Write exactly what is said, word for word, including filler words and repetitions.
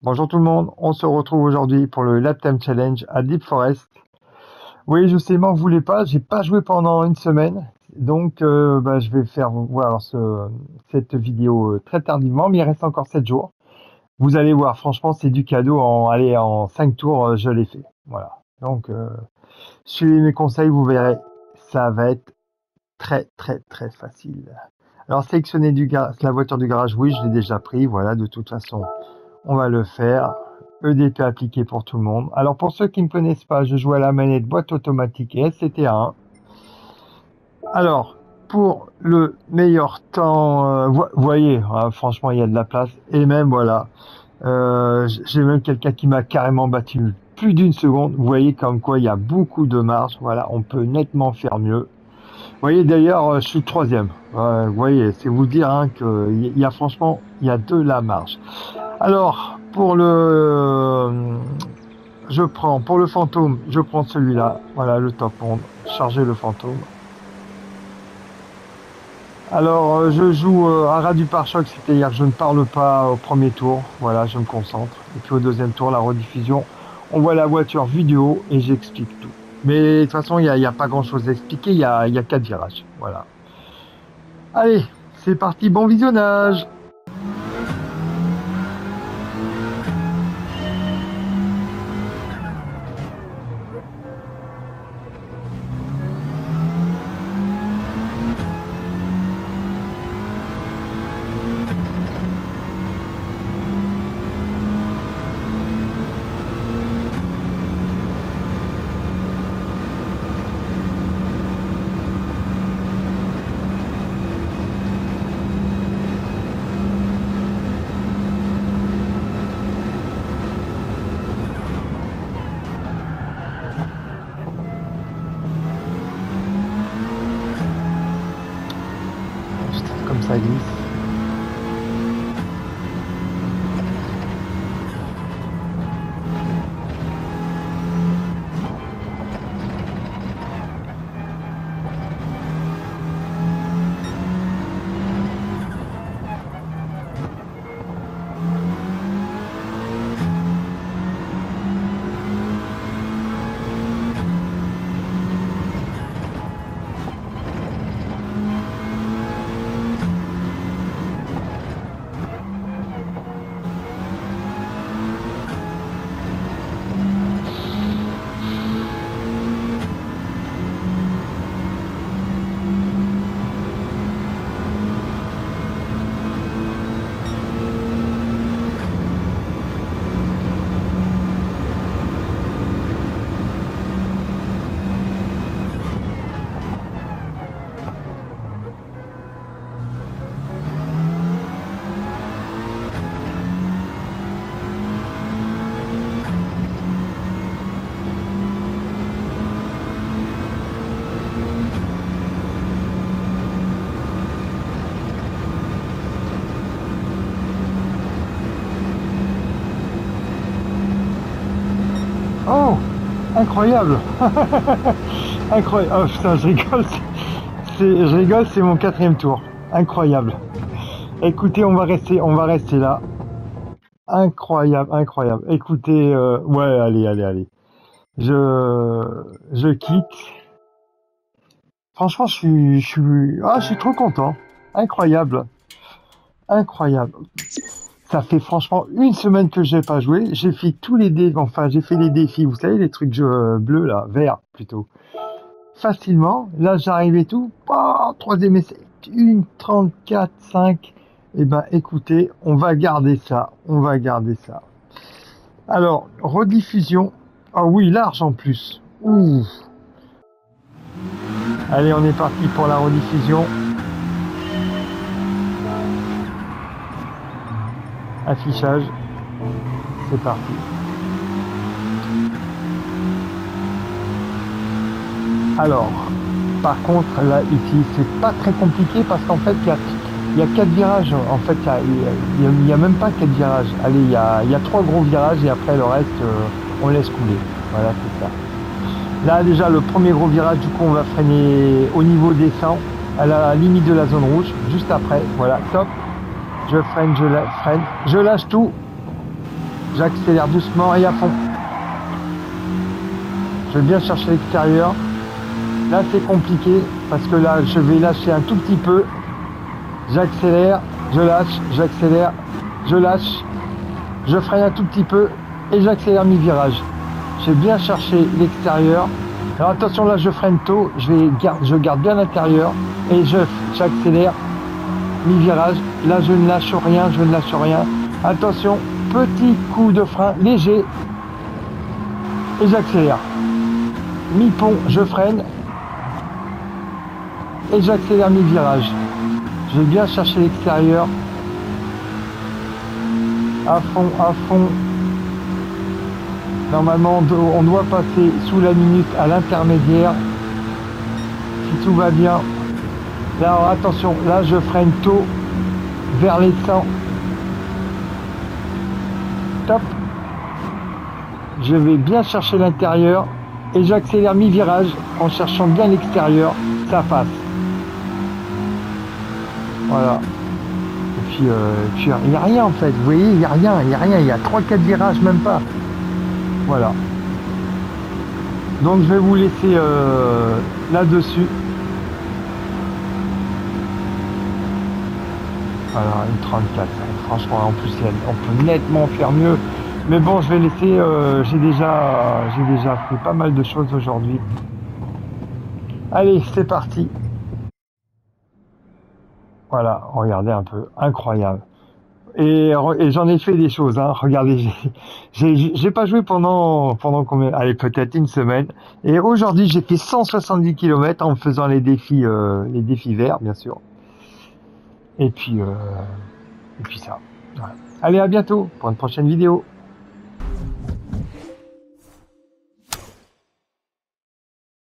Bonjour tout le monde, on se retrouve aujourd'hui pour le Lap Time Challenge à Deep Forest. Oui, je sais, m'en voulez pas, j'ai pas joué pendant une semaine, donc euh, bah, je vais faire voir ce, cette vidéo euh, très tardivement, mais il reste encore sept jours. Vous allez voir, franchement, c'est du cadeau. En, allez, en cinq tours, euh, je l'ai fait. Voilà. Donc, euh, suivez mes conseils, vous verrez, ça va être très très très facile. Alors, sélectionnez du gar- la voiture du garage, oui, je l'ai déjà pris. Voilà, de toute façon, on va le faire. E D P appliqué pour tout le monde. Alors pour ceux qui ne me connaissent pas, je joue à la manette boîte automatique et S C T A un. Alors pour le meilleur temps, euh, vous voyez, hein, franchement il y a de la place. Et même voilà, euh, j'ai même quelqu'un qui m'a carrément battu plus d'une seconde. Vous voyez comme quoi il y a beaucoup de marge. Voilà, on peut nettement faire mieux. Vous voyez d'ailleurs, je suis troisième. Euh, vous voyez, c'est vous dire hein, qu'il y a franchement, il y a de la marge. Alors, pour le, je prends, pour le fantôme, je prends celui-là. Voilà, le top monde. Charger le fantôme. Alors, euh, je joue euh, à ras du pare-choc, c'est-à-dire que je ne parle pas au premier tour. Voilà, je me concentre. Et puis au deuxième tour, la rediffusion, on voit la voiture vue du haut et j'explique tout. Mais de toute façon, il n'y a, y a pas grand-chose à expliquer. Il y a, y a quatre virages. Voilà. Allez, c'est parti. Bon visionnage. Putain, comme ça glisse. Oh, incroyable. Incroyable. Oh putain, je rigole. C'est, je rigole, c'est mon quatrième tour. Incroyable. Écoutez, on va rester, on va rester là. Incroyable, incroyable. Écoutez, euh, ouais, allez, allez, allez. Je, je quitte. Franchement, je suis, je suis, ah, je suis trop content. Incroyable, incroyable. Ça fait franchement une semaine que j'ai pas joué. J'ai fait tous les défis, enfin, j'ai fait les défis. Vous savez, les trucs euh, bleus là, verts plutôt. Facilement. Là, j'arrive et tout. Oh, troisième essai. Une trente-quatre cinq. Eh ben, écoutez, on va garder ça. On va garder ça. Alors, rediffusion. Ah oui, large en plus. Ouh. Allez, on est parti pour la rediffusion. Affichage. C'est parti. Alors, par contre, là, ici, c'est pas très compliqué parce qu'en fait, il y a, il y a quatre virages. En fait, il y a, il y a, il y a même pas quatre virages. Allez, il y a, il y a trois gros virages et après le reste, euh, on laisse couler. Voilà, c'est ça. Là, déjà, le premier gros virage, du coup, on va freiner au niveau des cent, à la limite de la zone rouge, juste après. Voilà, top. Je freine, je la freine, je lâche tout. J'accélère doucement et à fond. Je vais bien chercher l'extérieur. Là c'est compliqué parce que là je vais lâcher un tout petit peu. J'accélère, je lâche, j'accélère, je lâche. Je freine un tout petit peu et j'accélère mi-virage. J'ai bien cherché l'extérieur. Alors attention, là je freine tôt, je, vais garde, je garde bien l'intérieur et je j'accélère mi-virage. Là je ne lâche rien, je ne lâche rien. Attention, petit coup de frein léger et j'accélère. Mi-pont, je freine et j'accélère mi-virage. Je vais bien chercher l'extérieur. À fond, à fond. Normalement, on doit passer sous la minute à l'intermédiaire. Si tout va bien. Là, alors, attention, là, je freine tôt vers les cent. Top. Je vais bien chercher l'intérieur et j'accélère mi-virage en cherchant bien l'extérieur. Ça passe. Voilà. Et puis, euh, puis il n'y a rien en fait. Vous voyez, il n'y a rien, il n'y a rien. Il y a trois quatre virages, même pas. Voilà. Donc je vais vous laisser euh, là-dessus. Voilà, une trente-quatre. Franchement, en plus, on peut nettement faire mieux. Mais bon, je vais laisser. Euh, j'ai déjà, j'ai déjà fait pas mal de choses aujourd'hui. Allez, c'est parti. Voilà, regardez un peu, incroyable. Et, et j'en ai fait des choses, hein. Regardez, j'ai pas joué pendant pendant combien, allez, peut-être une semaine. Et aujourd'hui, j'ai fait cent soixante-dix kilomètres en faisant les défis, euh, les défis verts, bien sûr. Et puis, euh, et puis ça. Voilà. Allez, à bientôt pour une prochaine vidéo.